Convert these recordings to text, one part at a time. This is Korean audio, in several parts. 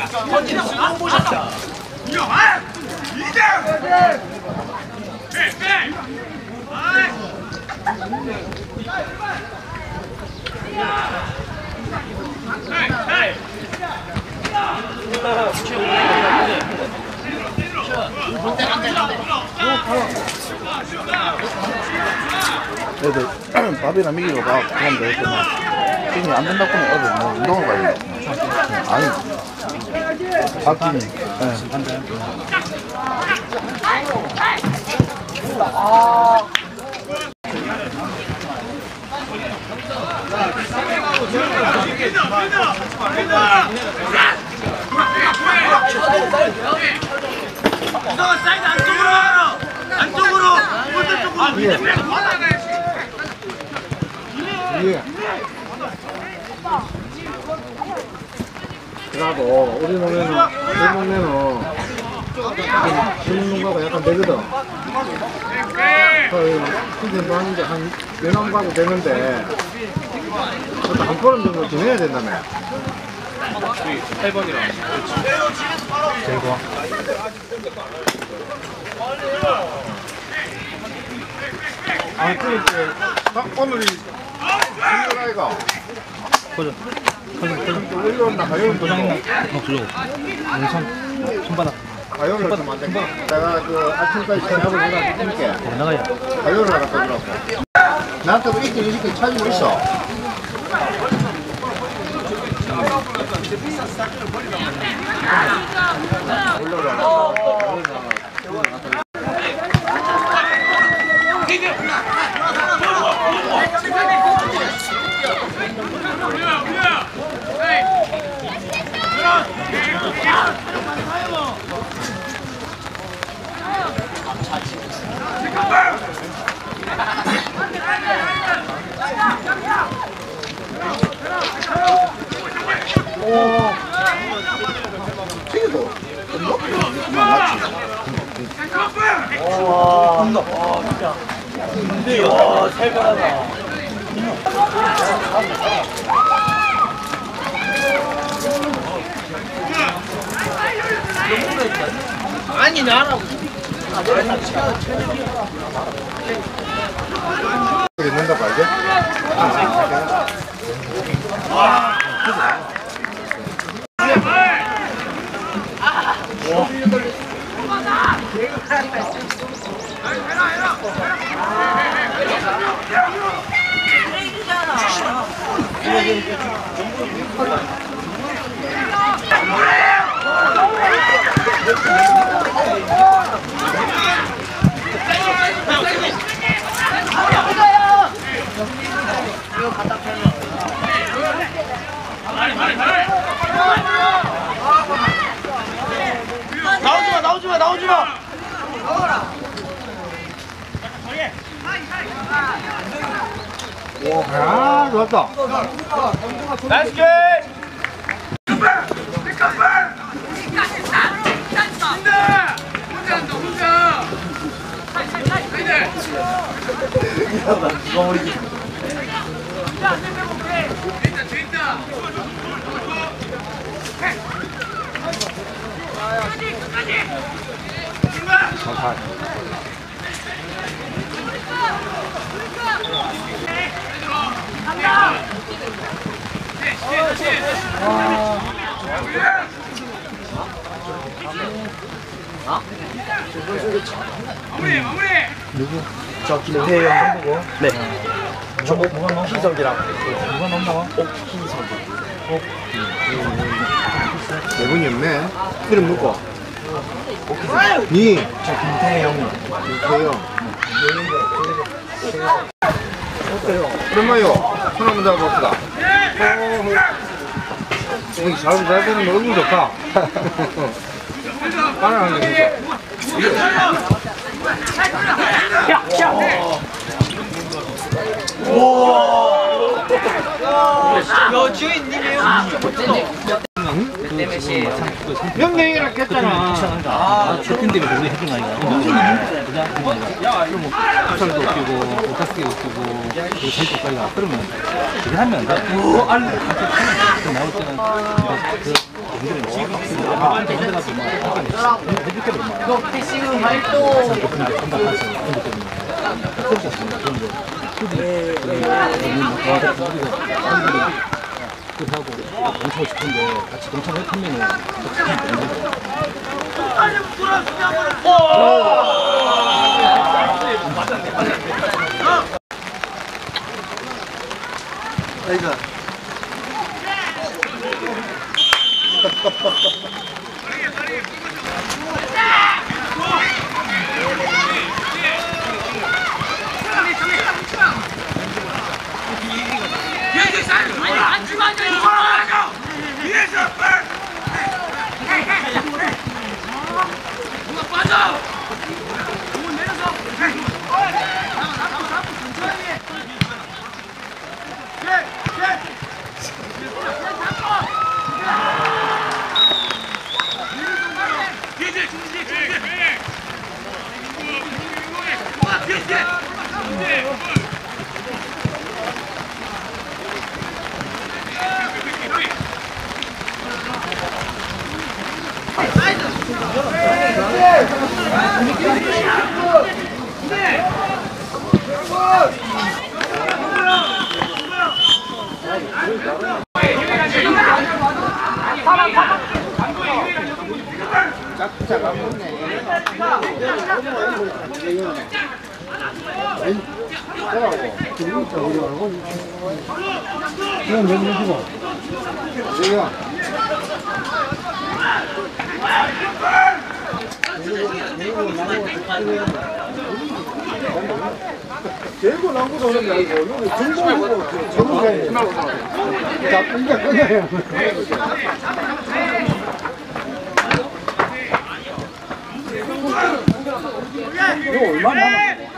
애들 밥이나 먹이고 막 하면 되겠구나. 지금 안 된다고 하면 애들 뭐 운동을 가야 돼. 아니 박진이 사이드 안쪽으로 안쪽으로 그래도 우리 동네는 신문가가 약간 되거든. 근데 뭐 하는데 한 연암 가도 되는데 한 걸음 정도 지내야 된다며. 8번이랑 제거. 아, 딱 오늘이 신문가이가. 꺼져. 올려온다, 가요는 도장했나? 그죠. 손바닥. 가요를 좀 안 돼. 내가 그 아침까지 생각을 해가지고 나가야. 가요를 하나 떠들었고. 나한테 뭐 1등, 20등 차지고 있어. 근데 와 살벌하다. 아니 나라고. 있는다고 알지? 나오지마. 아, 좋았다. 나이스 킥. 누구? 저 김태형 보고. 네. 희석이랑. 누가 넘나와? 네 분이 없네. 이름 누구? 니. 저 김태형. 김태형. 오랜만이요. 손 한번 잡아봅시다. 여기 잘 되는 거 얼굴 좋다. 따라하는 게 진짜. 야 주인님이에요. 명령이라 했잖아. 쇼핑 때문에 우리 해준 거 아이가. 그럼 뭐 부살도 웃기고 오타스도 웃기고 그리고 제주도까지가 그러면 그게 하면 안 돼. 나올 때는 그 연결이 지금 해줄게 뭐 피싱 활동 하고 멈추고 싶은데 같이 동참을 하면은 그냥 내주시고. 여기야. 대구 남구도 오는 게 아니고 여기 전북이고 전북에 자 끊겨 끊어요. 이거 얼마나 남았어?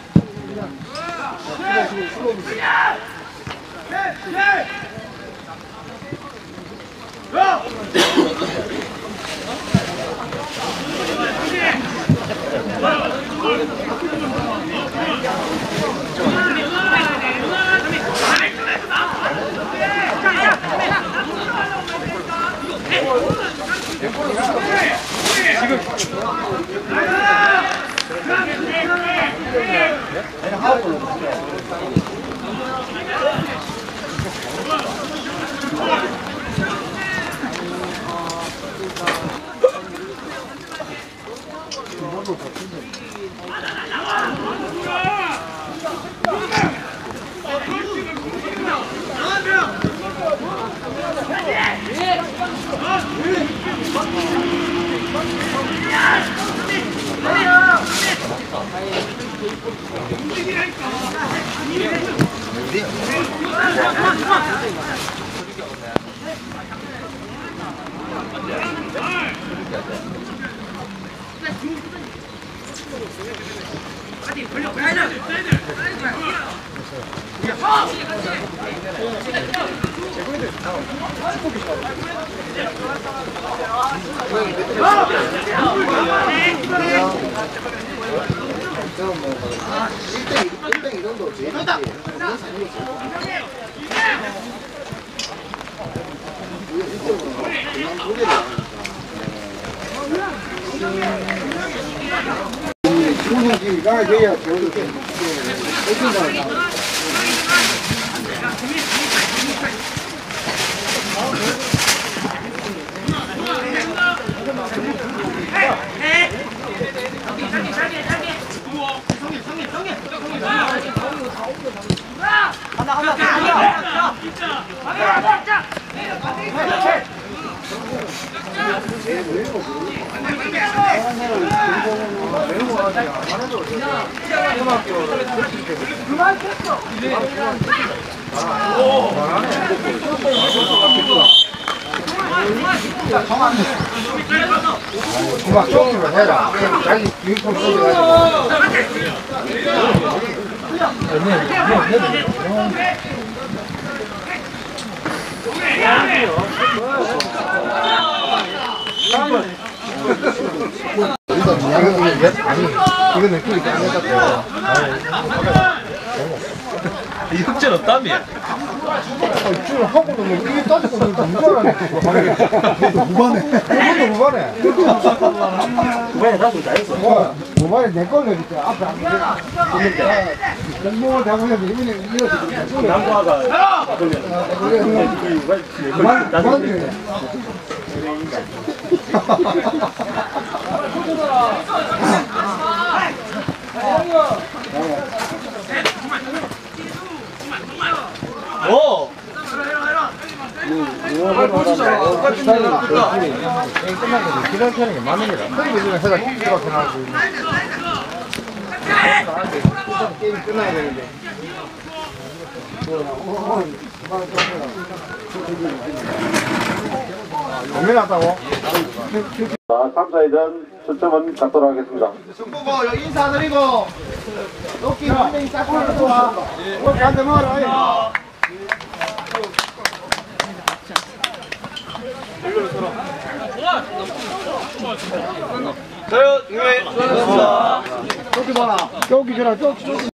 그만 쫓기만 해라. 자기 유니폼 써가지고. 이거는 그렇게 안 했다. 이 흑전 없다며. 줄 하고도 뭐 이게 따지고 너무 무관하네. 무관해. 이것도 무관해. 그만해 나도 다 했어. 무관해 내 걸로 이렇게 앞에 안 있는데 공무원 대학원에서 이번에 이렇게 남과가 무관해. 오. 기다려 하는 게 맞는 거다. 그리고 지금 해가 들어가서 나오고 있는. 게임 끝나야 되는데. 고민하다고? 자, 3, 4회전 출점은 갖도록 하겠습니다. 정보고 여기 인사드리고 도끼 한 명이 딱 하나 와. 오늘 간대 먹어라. 저요, 예, 수고하셨습니다. 도끼 봐라. 도끼 줘라. 도끼.